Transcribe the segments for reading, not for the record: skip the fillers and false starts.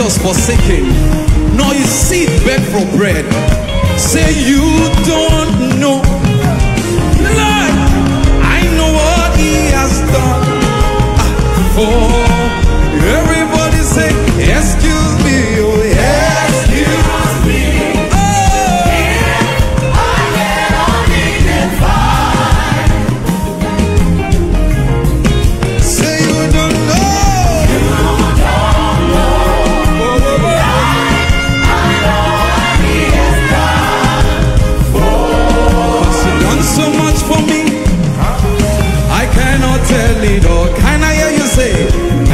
righteous forsaken, nor his seed beg for bread. Say you don't know. Lord, I know what he has done. For everybody say, excuse me, oh excuse me. Oh, I get on it fine. Say you don't know. You don't know. I know what he has done. Cause he done so much for me, I cannot tell it all. Can I hear you say?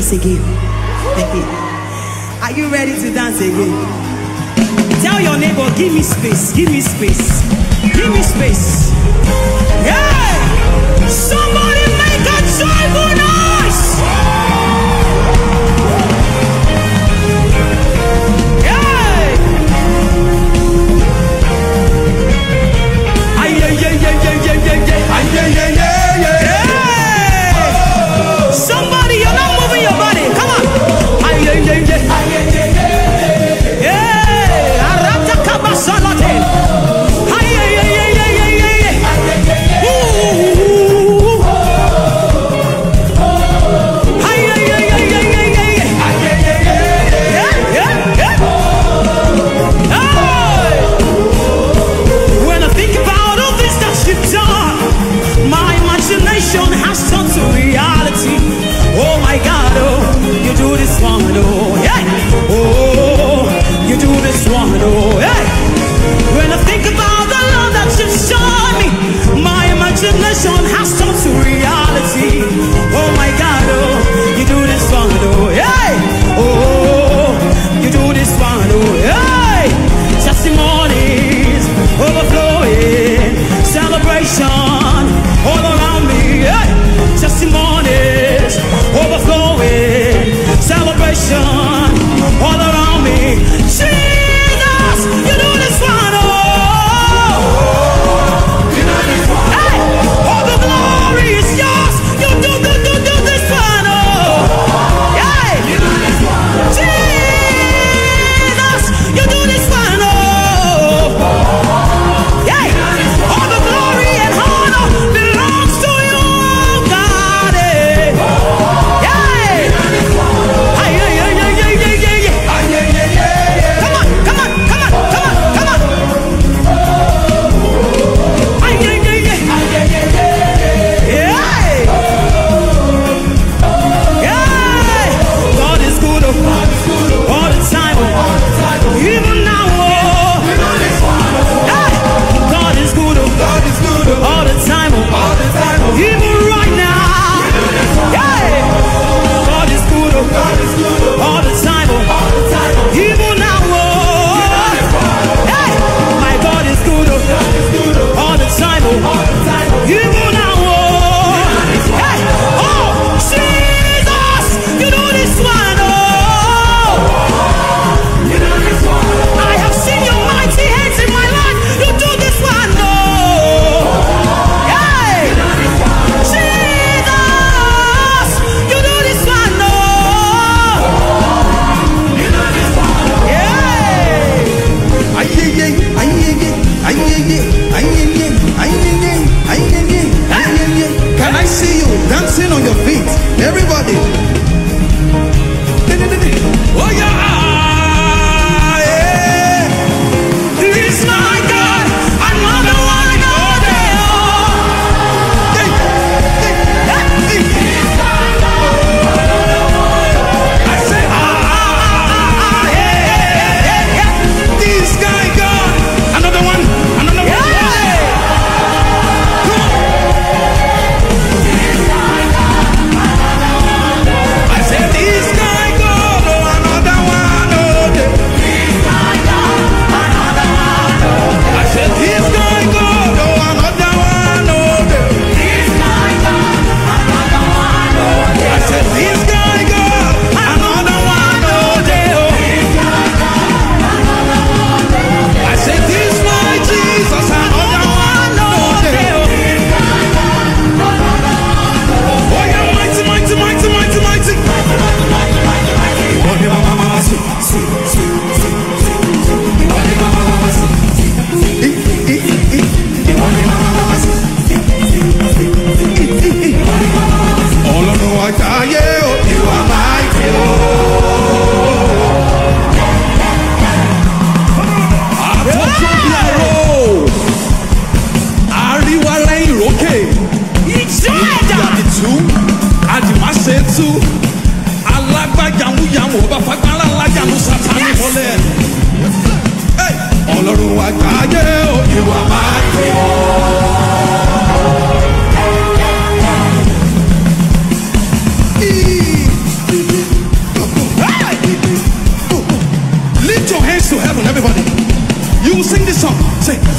dance again? Are you ready to dance again? Tell your neighbor, give me space, give me space, give me space. Yeah! Somebody make a joyful noise! Yeah! Ay, yeah, yeah, yeah, yeah, yeah, yeah, yeah. Ay, yeah, yeah, yeah, yeah. Yeah! Somebody, you're not moving your body. Come on. Ay, yeah, yeah, yeah. Ay, yeah, yeah, yeah. Yeah! Arata kabasalate. Ay, yeah, yeah, yeah, yeah, yeah, yeah, yeah. Ay, yeah, yeah, yeah. Ooh. Ay, yeah, yeah, yeah, yeah, yeah, yeah, yeah. Ay, yeah, yeah, yeah, yeah. Yeah, yeah, yeah. Hey! When I think about all this that you've done, my imagination has turned to reality. Oh my God, oh, you do this one, oh, yeah. Oh, you do this one, oh, yeah. When I think about the love that you've shown me, my imagination has turned to reality. Oh my God, oh, you do this one, oh, yeah. Oh, you do this one, oh, yeah. Testimonies overflowing, celebration all around me, yeah. Testimonies overflowing, celebration all around me. Jesus,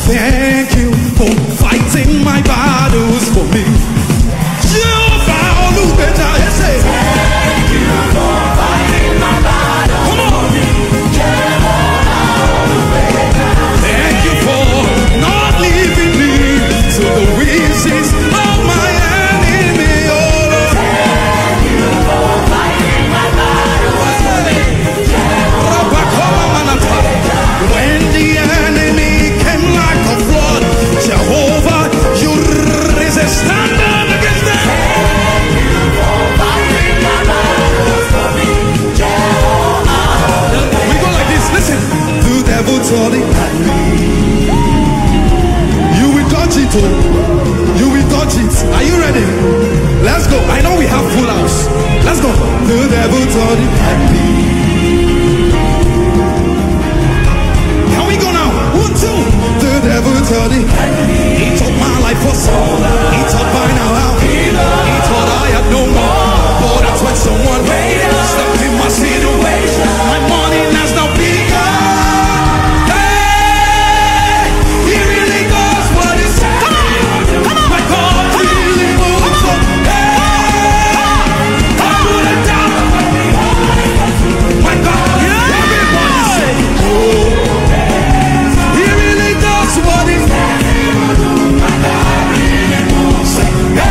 Thank you for fighting my battles for me. Jehovah Olubeda, yes, say. Thank you for fighting my battles for me. Jehovah Olubeda. Thank you for not leaving me to the wishes of my enemy. Oh Lord. Thank you for fighting my battles for me. When the enemy came like a flood, Jehovah, you raise a standard against them. Thank you for fighting my battles for me. Jehovah. We go like this, listen. The devil told it at me. You will dodge it, oh. You will dodge it. Are you ready? Let's go. I know we have full house. Let's go. The devil told it at me. Can we go now? 1, 2. The devil told it at me. He took my life for soul. He thought by now how he thought I had no more. But that's when someone stepped in my situation. My morning has now begun. Hey, he really knows what he said. Come on, my God really moves on. Hey, I put it down. My God, everybody say, oh, he really does what he said. Say,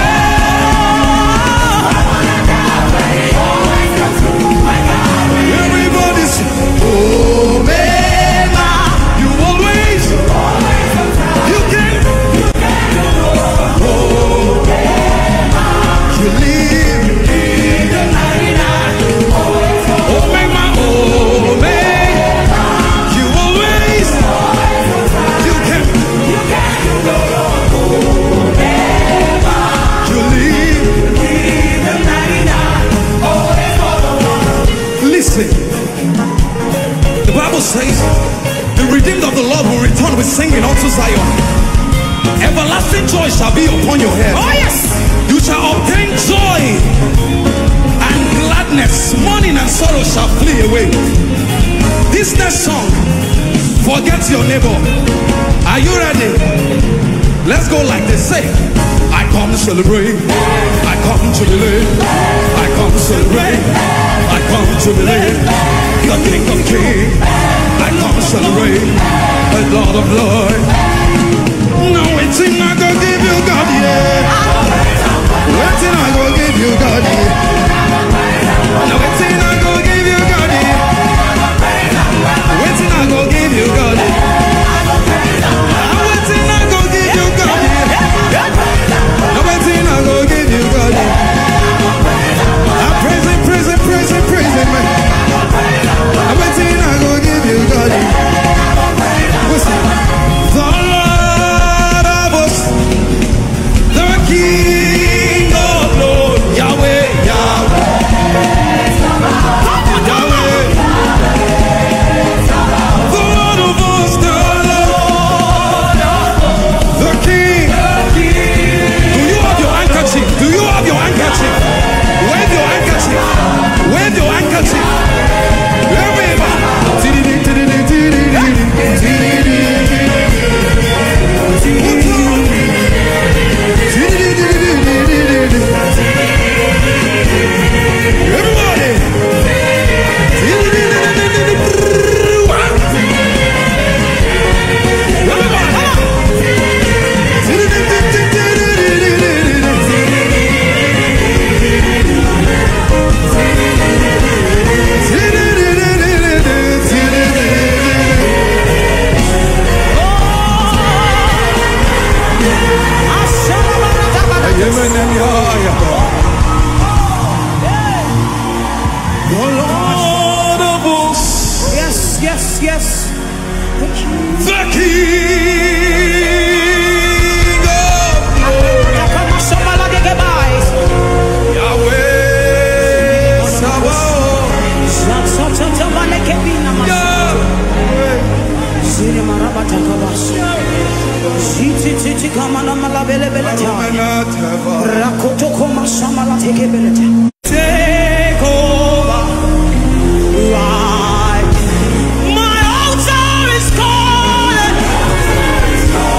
everybody say, oh, man, you always, you can, you live, oh, man, you always, you can, you live. Listen, the Bible says, the redeemed of the Lord will return with singing unto Zion. Everlasting joy shall be upon your head. Oh yes, you shall obtain joy and gladness. Mourning and sorrow shall flee away. This next song, forget your neighbor. Are you ready? Let's go like this. Say, I come to celebrate. I come to believe. I come to celebrate. I come to believe. The King of Kings. I come to celebrate. The Lord of Lords. Now waiting I go give you God, yeah. Waiting I go give you God, yeah. Now waiting I go give you God, yeah. Waiting I go give you God, yeah. Waiting I go give you God, yeah. Now waiting I go give you God, yeah. I'm praising, praising, praising, praising, man. I'm waiting I go give you God, yeah. Listen, the Lord of us, the King of Lords, Yahweh, Yahweh, Yahweh, the Lord of us, the Lord, the King. Do you have your handkerchief? Do you have your handkerchief? Wave your handkerchief. Wave your handkerchief. Yes. The King of Yahweh Sabaoth. Take over. My altar is calling.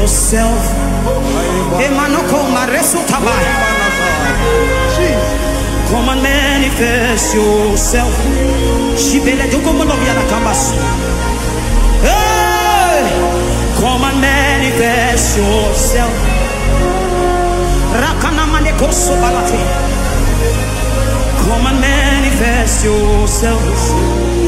yourself. Come and manifest yourself. Hey, come and manifest yourself. Come and manifest yourself.